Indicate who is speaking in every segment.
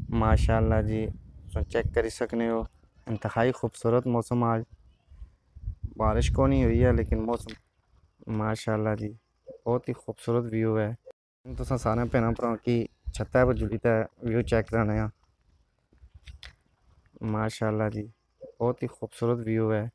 Speaker 1: माशाल्लाह जी। तो चेक कर सकने हो, इंतहाई खूबसूरत मौसम आज। बारिश को नहीं हुई है लेकिन मौसम माशाल्लाह जी बहुत ही खूबसूरत व्यू है। तुसां सारे भैन भरावां की छत्ता पर जुड़ी ते व्यू चेक कराने आ। माशाल्लाह जी बहुत ही खूबसूरत व्यू है।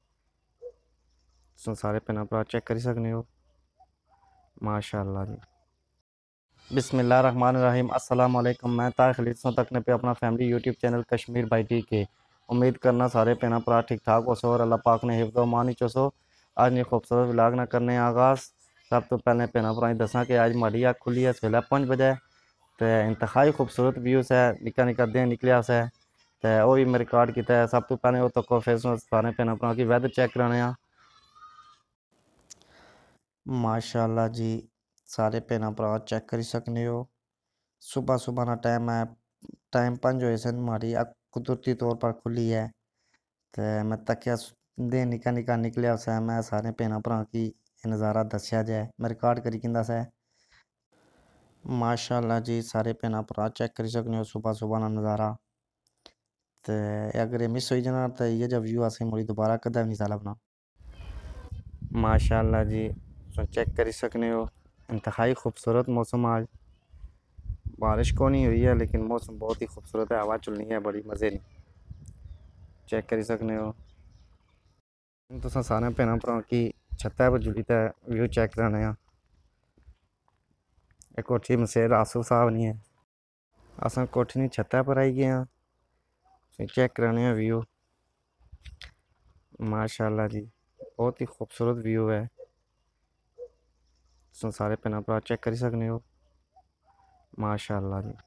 Speaker 1: तुसां सारे भैन भरा चेक कर सकने हो। माशाल्लाह जी। बिस्मिल्लाहिर्रहमानिर्रहीम। अस्सलाम वालेकुम। मैं तारिक खलील तकने पे अपना family YouTube channel Kashmir by T के उम्मीद करना सारे भैन भरा ठीक ठाक हो सो और अल्लाह पाक ने हिफ्ज़ मान चो। आज ने खूबसूरत व्लॉग ना करने आगाज़। सब तो पहले भैन भरा दसा कि आज माड़ी अख खुली है सवेला 5 बजे। तो इंतहाई खूबसूरत व्यूज़ है, निका निका दिन निकलिया से तो वह भी मैं रिकॉर्ड किया है। सब तो पहले वो तको फिर सारे भैन भरा की वैदर चेक कराने आ। माशाल्लाह जी सारे भैन भरा चेक कर सकने हो। सुबह सुबह ना टाइम है, टाइम 5 होए सन माड़ी अख कुदरती तौर पर खुली है। तो मैं तकिया दिन निका निका निकलिया से मैं सारे भैन भरा की नज़ारा दसिया जाए मैं रिकॉर्ड करी किंदा से। माशाल्लाह जी सारे भैन भरा चेक कर सकने हो सुबह सुबह ना नज़ारा। तो अगर ये मिस हो जाना तो ये जब व्यू असें मुड़ी दोबारा कदा नहीं साला बना। माशाल्लाह जी तो चेक कर सकने हो, इंतहाई खूबसूरत मौसम आज। बारिश को नहीं हुई है लेकिन मौसम बहुत ही खूबसूरत है, हवा चलनी है बड़ी मज़े की। चेक कर सकने हो। तुसां सारे भैन भरावां की छत्ता पर जुड़ी ते व्यू चेक कराने आ। ये कोठी मसेर आसू साहब नहीं है, असां कोठी दी छत्ता पर आई गए हैं। चेक कराने आ व्यू। माशाल्लाह जी बहुत ही खूबसूरत व्यू है। तुसां सारे भैन भरा चेक कर सकने हो। माशाल्लाह जी।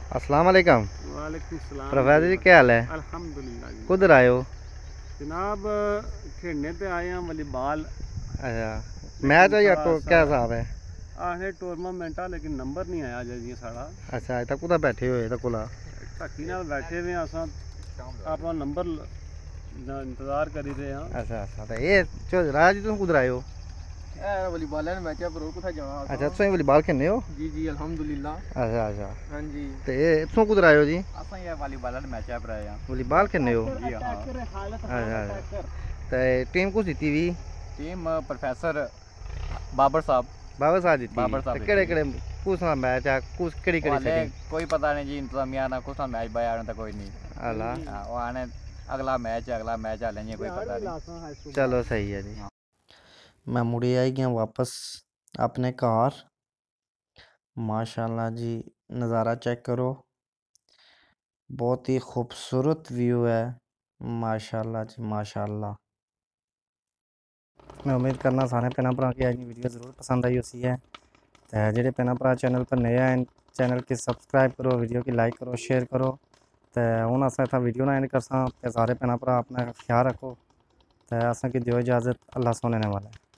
Speaker 1: अस्सलाम वालेकुम।
Speaker 2: वालेकुम सलाम।
Speaker 1: प्रोफेसर जी क्या हाल है?
Speaker 2: अल्हम्दुलिल्लाह जी।
Speaker 1: कुधर आए हो?
Speaker 2: जनाब खेलने पे आए हैं वॉलीबॉल।
Speaker 1: अच्छा, मैच है या तो क्या हिसाब है?
Speaker 2: आखने टूर्नामेंट आ लेकिन नंबर नहीं आया जी साड़ा।
Speaker 1: अच्छा, अज तक कुदा बैठे हुए तो कोला
Speaker 2: ढक्की नाल बैठे हुए असां अपना नंबर इंतजार करी रहे हैं।
Speaker 1: अच्छा अच्छा, तो ये चो राज जी तुम कुधर आए हो?
Speaker 2: वॉलीबॉल मैच पर कुछ जावा।
Speaker 1: अच्छा, तुम वॉलीबॉल खेलने हो?
Speaker 2: जी जी अल्हम्दुलिल्लाह।
Speaker 1: अच्छा अच्छा,
Speaker 2: हाँ जी।
Speaker 1: तो ये तुम कुधर आए हो जी?
Speaker 2: असां ये वॉलीबॉल मैच पर आए हैं।
Speaker 1: वॉलीबॉल खेलने हो?
Speaker 2: जी हाँ।
Speaker 1: अच्छा अच्छा, तो टीम कुछ जीती हुई?
Speaker 2: टीम प्रोफेसर बाबर साहब।
Speaker 1: बाबा साहब जीती।
Speaker 2: बाबर साहब
Speaker 1: तो
Speaker 2: जीती।
Speaker 1: केड़े कुछ ना मैच है, कुछ केड़ी केड़ी
Speaker 2: हाले
Speaker 1: सेटिंग?
Speaker 2: कोई पता नहीं जी, इंतजामिया ना कुछ मैच बाया तो कोई नहीं।
Speaker 1: अला
Speaker 2: वो आने अगला मैच हाले नहीं कोई पता नहीं।
Speaker 1: चलो सही है जी। मैं मुड़ी आई गया वापस अपने घर। माशाल्लाह जी, नज़ारा चेक करो, बहुत ही खूबसूरत व्यू है। माशाल्लाह जी माशाल्लाह। मैं उम्मीद करना सारे भैन भरा की अज वीडियो जरूर पसंद आई उसी है। तो जेडे भैन भरा चैनल पर नए हैं, चैनल की सब्सक्राइब करो, वीडियो की लाइक करो, शेयर करो। तो हूँ अस इतना वीडियो ना एंड करसा। सारे भैन भरा अपना ख्याल रखो। तो असें की दियो इजाज़त। अल्लाह सोने वाला है।